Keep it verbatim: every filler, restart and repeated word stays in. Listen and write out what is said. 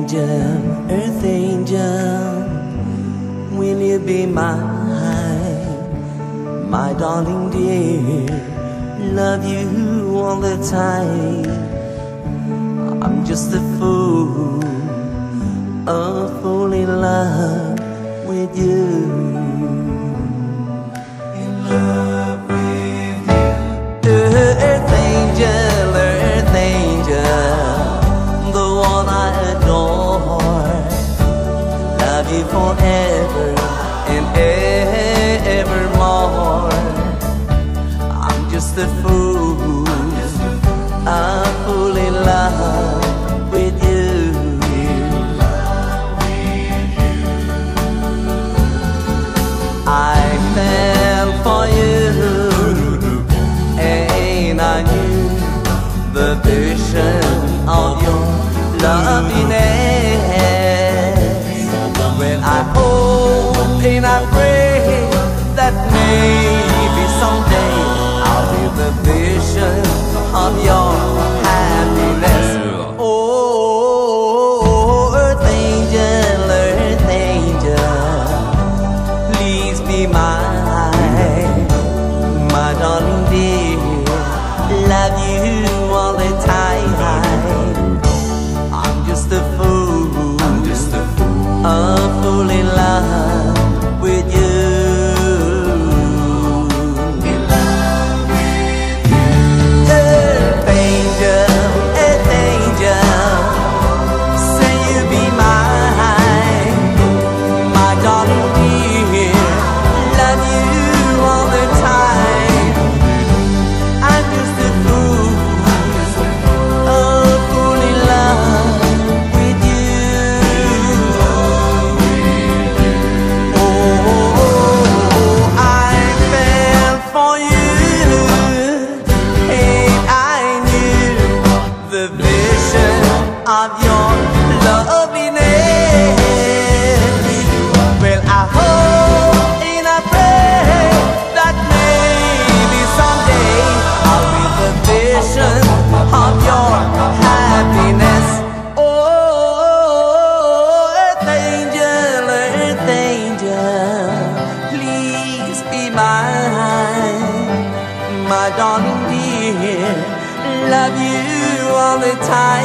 angel, earth angel, will you be mine, my darling dear? Love you all the time. I'm just a fool, a fool in love with you. In love with you. Earth angel, earth angel, the one I adore. Love you forever and evermore. I'm just a fool, a fool in love with you. I fell for you, and I knew the vision of your loveliness. When I hope and I pray that maybe someday I'll feel the vision of your happiness. Oh, earth angel, earth angel, please be mine, my darling dear. Love you all the time. I'm just a fool, I'm just a fool, a fool in love with you. In love with you. Earth angel, earth angel, say you be mine, my darling dear. Love you all the time. I'm just a fool, a fool in love with you. Oh, I fell for you, and I knew the vision of your loveliness. Well, I hope and I pray that maybe someday I'll be the vision of your happiness. Oh, earth angel, earth angel, please be mine, my darling dear. Love you all the time.